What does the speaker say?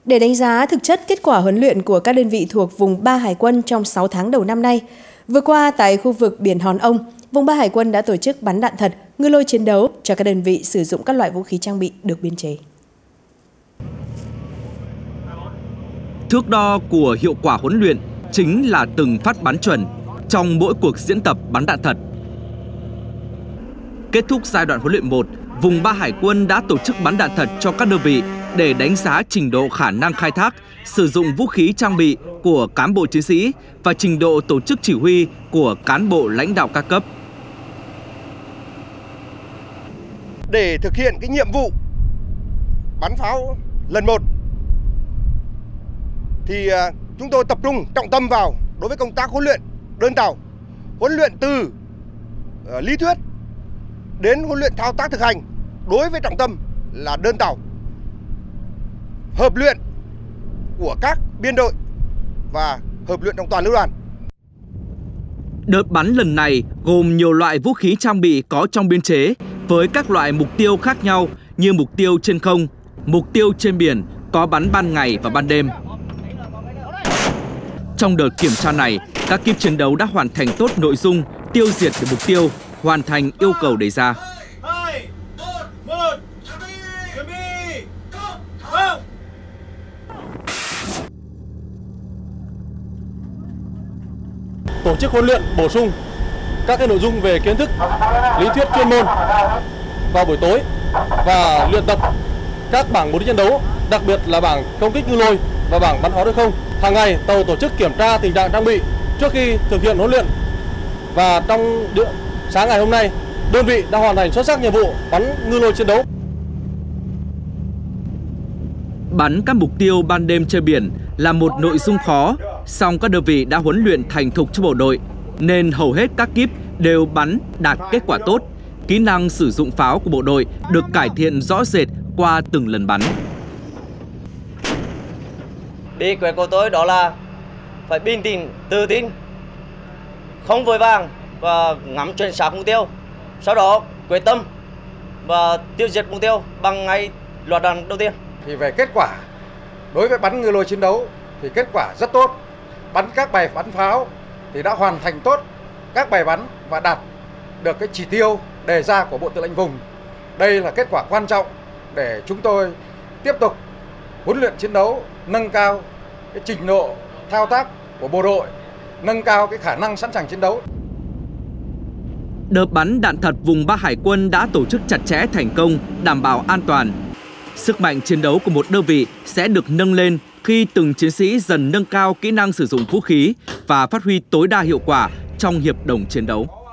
Để đánh giá thực chất kết quả huấn luyện của các đơn vị thuộc vùng 3 Hải quân trong 6 tháng đầu năm nay, vừa qua tại khu vực biển Hòn Ông, vùng 3 Hải quân đã tổ chức bắn đạn thật, ngư lôi chiến đấu cho các đơn vị sử dụng các loại vũ khí trang bị được biên chế. Thước đo của hiệu quả huấn luyện chính là từng phát bắn chuẩn trong mỗi cuộc diễn tập bắn đạn thật. Kết thúc giai đoạn huấn luyện 1, vùng 3 Hải quân đã tổ chức bắn đạn thật cho các đơn vị để đánh giá trình độ khả năng khai thác, sử dụng vũ khí trang bị của cán bộ chiến sĩ và trình độ tổ chức chỉ huy của cán bộ lãnh đạo các cấp. Để thực hiện cái nhiệm vụ bắn pháo lần 1 thì chúng tôi tập trung trọng tâm vào đối với công tác huấn luyện đơn tàu, huấn luyện từ lý thuyết đến huấn luyện thao tác thực hành đối với trọng tâm là đơn tàu, hợp luyện của các biên đội và hợp luyện trong toàn lữ đoàn. Đợt bắn lần này gồm nhiều loại vũ khí trang bị có trong biên chế với các loại mục tiêu khác nhau như mục tiêu trên không, mục tiêu trên biển, có bắn ban ngày và ban đêm. Trong đợt kiểm tra này, các kíp chiến đấu đã hoàn thành tốt nội dung, tiêu diệt được mục tiêu, hoàn thành yêu cầu đề ra. Tổ chức huấn luyện bổ sung các nội dung về kiến thức, lý thuyết chuyên môn vào buổi tối và luyện tập các bảng bố trí chiến đấu, đặc biệt là bảng công kích ngư lôi và bảng bắn pháo đối không. Hàng ngày tàu tổ chức kiểm tra tình trạng trang bị trước khi thực hiện huấn luyện, và trong sáng ngày hôm nay, đơn vị đã hoàn thành xuất sắc nhiệm vụ bắn ngư lôi chiến đấu. Bắn các mục tiêu ban đêm trên biển là một nội dung khó, song các đơn vị đã huấn luyện thành thục cho bộ đội, nên hầu hết các kíp đều bắn đạt kết quả tốt. Kỹ năng sử dụng pháo của bộ đội được cải thiện rõ rệt qua từng lần bắn. Bí quyết của tôi đó là phải bình tĩnh, tự tin, không vội vàng và ngắm chuẩn xác mục tiêu. Sau đó quyết tâm và tiêu diệt mục tiêu bằng ngay loạt đạn đầu tiên. Thì về kết quả, đối với bắn ngư lôi chiến đấu thì kết quả rất tốt. Bắn các bài bắn pháo thì đã hoàn thành tốt các bài bắn và đạt được cái chỉ tiêu đề ra của Bộ Tư lệnh Vùng. Đây là kết quả quan trọng để chúng tôi tiếp tục huấn luyện chiến đấu, nâng cao cái trình độ thao tác của bộ đội, nâng cao cái khả năng sẵn sàng chiến đấu. Đợt bắn đạn thật vùng 3 Hải quân đã tổ chức chặt chẽ thành công, đảm bảo an toàn. Sức mạnh chiến đấu của một đơn vị sẽ được nâng lên khi từng chiến sĩ dần nâng cao kỹ năng sử dụng vũ khí và phát huy tối đa hiệu quả trong hiệp đồng chiến đấu.